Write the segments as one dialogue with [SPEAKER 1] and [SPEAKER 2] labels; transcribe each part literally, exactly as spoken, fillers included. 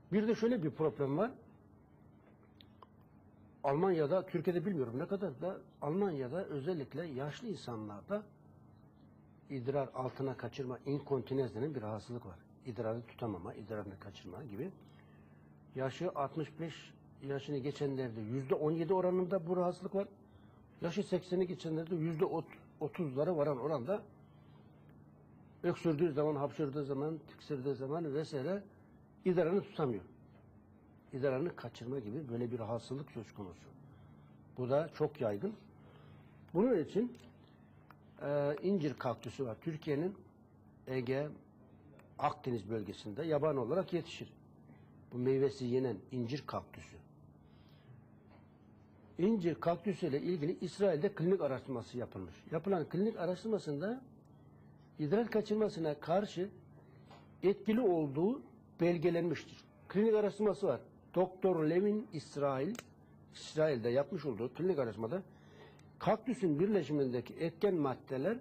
[SPEAKER 1] Bir de şöyle bir problem var. Almanya'da, Türkiye'de bilmiyorum ne kadar da, Almanya'da özellikle yaşlı insanlarda idrar altına kaçırma, inkontinens denen bir rahatsızlık var. İdrarı tutamama, idrarını kaçırma gibi. Yaşı altmış beş yaşını geçenlerde yüzde on yedi oranında bu rahatsızlık var. Yaşı sekseni geçenlerde yüzde otuzlara varan oranda öksürdüğü zaman, hapşırdığı zaman, tiksirdiği zaman vesaire idrarını tutamıyor. İdrarını kaçırma gibi böyle bir rahatsızlık söz konusu. Bu da çok yaygın. Bunun için e, incir kaktüsü var. Türkiye'nin Ege, Akdeniz bölgesinde yabani olarak yetişir. Bu meyvesi yenen incir kaktüsü. İncir kaktüsü ile ilgili İsrail'de klinik araştırması yapılmış. Yapılan klinik araştırmasında idrar kaçırmasına karşı etkili olduğu belgelenmiştir. Klinik araştırması var. Doktor Levin İsrail, İsrail'de yapmış olduğu klinik araştırmada kaktüsün birleşimindeki etken maddeler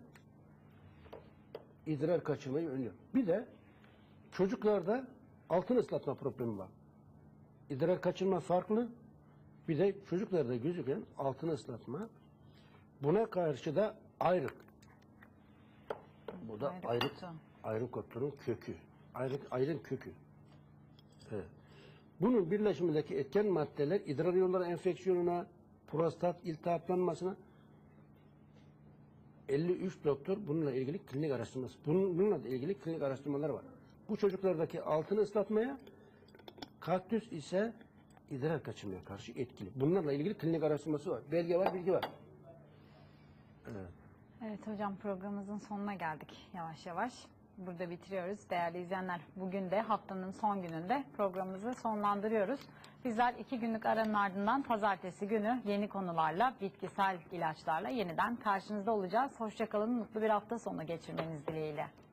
[SPEAKER 1] idrar kaçırmayı önlüyor. Bir de çocuklarda altın ıslatma problemi var. İdrar kaçırma farklı. Bir de çocuklarda gözüken altın ıslatma. Buna karşı da ayrık. Bu da ayrık, ayrık otların kökü. Ayrık, ayrık kökü. Evet. Bunun birleşimindeki etken maddeler idrar yolları enfeksiyonuna, prostat iltihaplanmasına elli üç doktor bununla ilgili klinik araştırması. Bununla ilgili klinik araştırmalar var. Bu çocuklardaki altını ıslatmaya, kaktüs ise idrar kaçırmaya karşı etkili. Bunlarla ilgili klinik araştırması var. Belge var, bilgi var. Evet.
[SPEAKER 2] Evet hocam, programımızın sonuna geldik yavaş yavaş. Burada bitiriyoruz. Değerli izleyenler, bugün de haftanın son gününde programımızı sonlandırıyoruz. Bizler iki günlük aranın ardından pazartesi günü yeni konularla, bitkisel ilaçlarla yeniden karşınızda olacağız. Hoşça kalın, mutlu bir hafta sonu geçirmeniz dileğiyle.